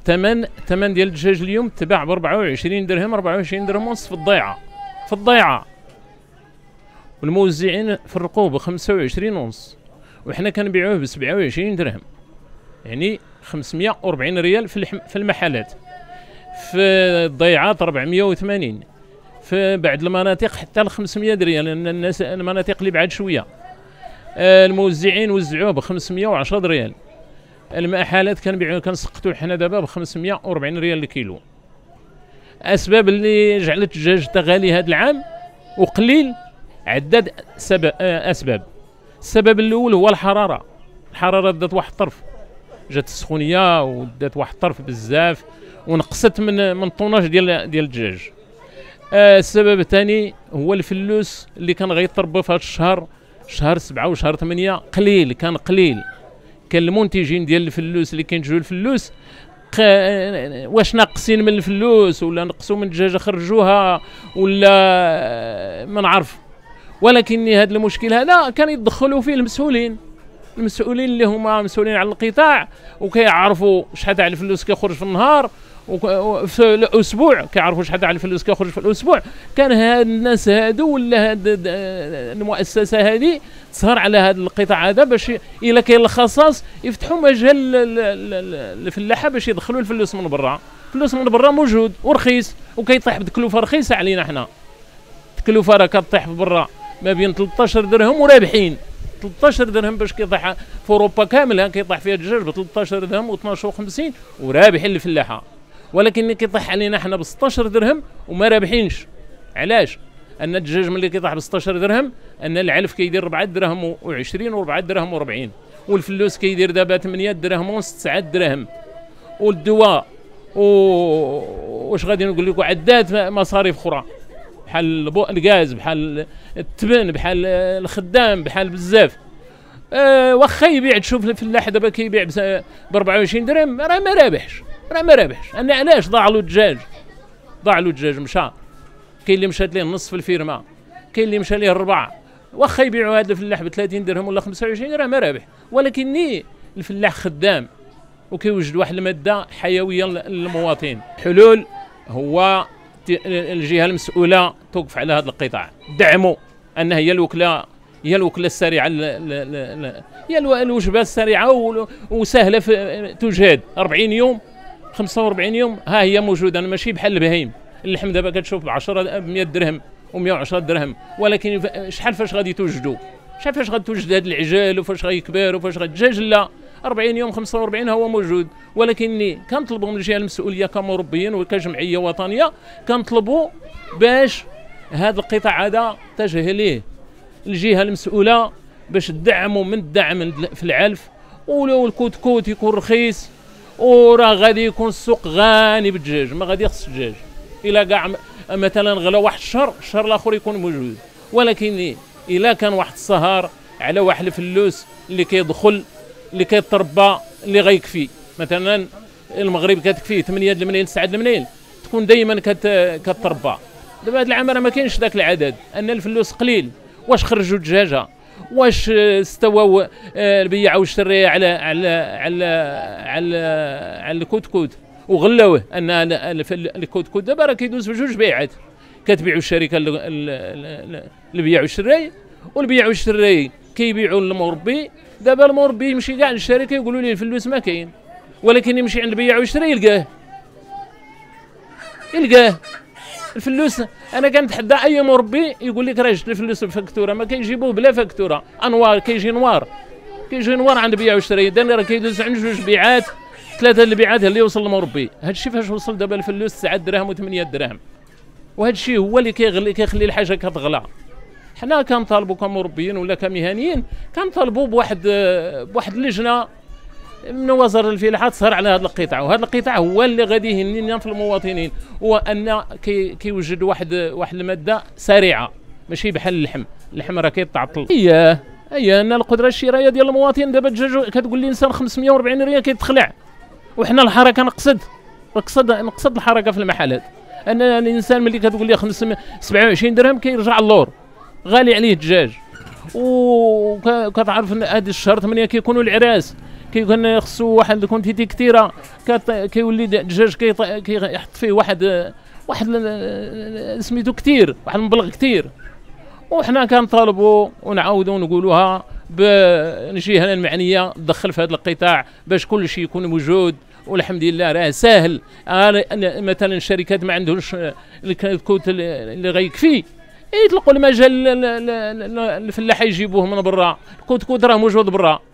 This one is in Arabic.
ثمن ديال الدجاج اليوم تباع ب 24 درهم، 24 درهم ونص في الضيعه. والموزعين فرقوه ب 25 ونص، وحنا كنبيعوه ب 27 درهم، يعني 540 ريال في المحلات. في الضيعات 480، في بعض المناطق حتى ل 500 ريال، لان الناس المناطق اللي بعد شويه. الموزعين وزعوه ب 510 ريال. المحلات كنسقطوا حنا دابا ب 540 ريال الكيلو. اسباب اللي جعلت الدجاج غالي هذا العام وقليل عدة اسباب. السبب الاول هو الحراره دات واحد الطرف، جات السخونيه ودات واحد الطرف بزاف ونقصت من الطوناج ديال الدجاج. السبب الثاني هو الفلوس اللي كان غيطربوا في هذا الشهر، شهر 7 وشهر 8 كان قليل. كان المنتجين ديال الفلوس اللي كينتجوا الفلوس واش ناقصين من الفلوس ولا نقصوا من الدجاجه خرجوها ولا ما نعرف. ولكن هذا المشكل هذا كان يدخلوا فيه المسؤولين اللي هما مسؤولين على القطاع، وكيعرفوا شحال تاع الفلوس كيخرج في النهار وفي الاسبوع، كيعرفوا شحال تاع الفلوس كيخرج في الاسبوع. كان هاد الناس هادو ولا هاد المؤسسه هذه تسهر على هذا القطاع هذا باش الا كاين الخصاص يفتحوا مجال الفلاحه باش يدخلوا الفلوس من برا. الفلوس من برا موجود ورخيص وكيطيح بتكلفه رخيصه علينا حنا. التكلفه راه كطيح برا ما بين 13 درهم ورابحين. 13 درهم باش كيطيح في اوروبا كامله كيطيح فيها الدجاج ب 13 درهم و12.50 ورابحين للفلاحه. ولكن كيطيح علينا حنا ب 16 درهم وما رابحينش. علاش؟ ان الدجاج ملي كيطيح ب 16 درهم ان العلف كيدير 4 دراهم و20 و4 دراهم و40، والفلوس كيدير دابا 8 دراهم ونص 9 دراهم. والدواء واش غادي نقول لكم عدات مصاريف اخرى بحال الغاز، بحال التبن، بحال الخدام، بحال بزاف. واخا يبيع، تشوف الفلاح دابا كيبيع ب 24 درهم راه ما رابحش. انا علاش ضاع له الدجاج مشى. كاين اللي مشات ليه نصف الفيرما، كاين اللي مشى ليه الربع. واخا يبيعوا هذا الفلاح ب 30 درهم ولا 25 راه ما رابح، ولكن الفلاح خدام وكيوجد واحد الماده حيويه للمواطن. حلول هو الجهه المسؤوله توقف على هذا القطاع، دعموا ان هي الوكله السريعه، هي الوجبه السريعه وسهله تجهد 40 يوم 45 يوم ها هي موجوده. ماشي بحال البهيم. اللحم دابا كتشوف ب 10 ب 100 درهم و110 درهم، ولكن شحال فاش غادي توجدوا؟ شحال فاش غادي توجد هذا العجال وفاش غيكبر وفاش الدجاج؟ لا، 40 يوم 45 هو موجود. ولكن كنطلبوا من الجهه المسؤوليه كمربيين وكجمعيه وطنيه، كنطلبوا باش هذا القطاع هذا تجه ليه الجهه المسؤوله باش تدعموا من الدعم في العلف، ولو الكتكوت يكون رخيص وراه غادي يكون السوق غاني بالدجاج، ما غادي يخص الدجاج. الا كاع مثلا غلا واحد الشهر الاخر يكون موجود. ولكن الا كان واحد السهر على واحد الفلوس اللي كيدخل اللي كيتربى اللي غيكفي، مثلا المغرب كتكفيه 8 الملايين 9 الملايين، تكون دائما كتربى. دابا هذا العام راه ما كاينش ذاك العدد، ان الفلوس قليل. واش خرجوا الدجاجه؟ واش استووا البياع والشريه على الكتكوت وغلاوه؟ ان الكتكوت دابا راه كيدوز في 2 بيعات، كتبيعوا الشركه البياع والشراي، والبياع والشراي كيبيعوا للمربي. دابا المربي يمشي كاع للشركه يقولوا ليه الفلوس ما كاين، ولكن يمشي عند البياع والشراي يلقاه الفلوس. انا كنتحدى اي مربي يقول لك راه جبت الفلوس بفاكتوره، ما كيجيبوه بلا فاكتوره. انوار كيجي نوار عند البياع والشراي، راه كيدوز عند 2 بيعات 3 البيعات اللي يوصل للمربي. هذا الشيء فاش وصل دابا الفلوس 9 دراهم و8 دراهم، وهذا الشيء هو اللي كيخلي الحاجه كتغلى. حنا كنطالبوا كمربيين ولا كمهنيين، كنطالبوا بواحد اللجنه من وزاره الفلاحه تسهر على هذا القطاع. وهذا القطاع هو اللي غادي يهنينا في المواطنين، هو ان كيوجد واحد الماده سريعه، ماشي بحال اللحم راه كيتعطل. هي ان القدره الشرائيه ديال المواطن. دابا الدجاج كتقول لي انسان 540 ريال كيتخلع، وحنا الحركه نقصد الحركه في المحلات. ان الانسان ملي كتقول لي 27 درهم كيرجع اللور، غالي عليه الدجاج. وكتعرف ان هذا الشهر 8 كيكونوا العراس، كان خصو واحد الكونتيتي كثيره، كيولي الدجاج كيحط فيه واحد سميتو كثير، واحد المبلغ كثير. وحنا كنطالبوا ونعاودوا نقولوها بالجهه المعنيه تدخل في هذا القطاع باش كل شيء يكون موجود. والحمد لله راه ساهل. مثلا الشركات ما عندهمش الكوت اللي غيكفي، يطلقوا المجال الفلاحه يجيبوه من برا، الكوت راه موجود برا.